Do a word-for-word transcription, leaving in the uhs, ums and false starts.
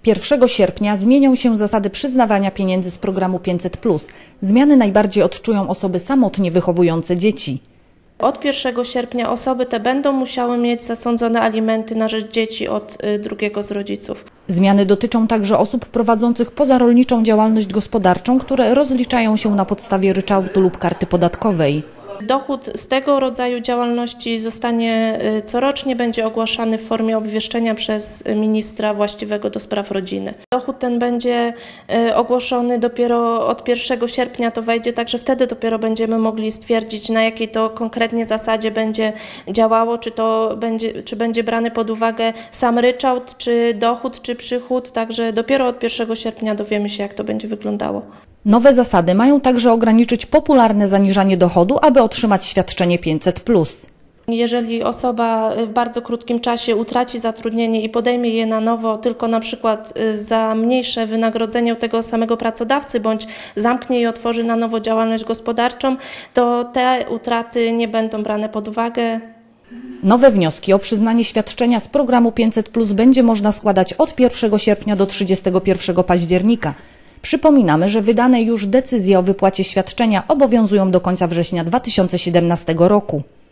pierwszego sierpnia zmienią się zasady przyznawania pieniędzy z programu pięćset plus. Zmiany najbardziej odczują osoby samotnie wychowujące dzieci. Od pierwszego sierpnia osoby te będą musiały mieć zasądzone alimenty na rzecz dzieci od drugiego z rodziców. Zmiany dotyczą także osób prowadzących pozarolniczą działalność gospodarczą, które rozliczają się na podstawie ryczałtu lub karty podatkowej. Dochód z tego rodzaju działalności zostanie corocznie będzie ogłaszany w formie obwieszczenia przez ministra właściwego do spraw rodziny. Dochód ten będzie ogłoszony dopiero od pierwszego sierpnia, to wejdzie, także wtedy dopiero będziemy mogli stwierdzić, na jakiej to konkretnie zasadzie będzie działało, czy to będzie, czy będzie brany pod uwagę sam ryczałt, czy dochód, czy przychód, także dopiero od pierwszego sierpnia dowiemy się, jak to będzie wyglądało. Nowe zasady mają także ograniczyć popularne zaniżanie dochodu, aby otrzymać świadczenie pięćset plus. Jeżeli osoba w bardzo krótkim czasie utraci zatrudnienie i podejmie je na nowo tylko na przykład za mniejsze wynagrodzenie u tego samego pracodawcy, bądź zamknie i otworzy na nowo działalność gospodarczą, to te utraty nie będą brane pod uwagę. Nowe wnioski o przyznanie świadczenia z programu pięćset plus będzie można składać od pierwszego sierpnia do trzydziestego pierwszego października. Przypominamy, że wydane już decyzje o wypłacie świadczenia obowiązują do końca września dwa tysiące siedemnastego roku.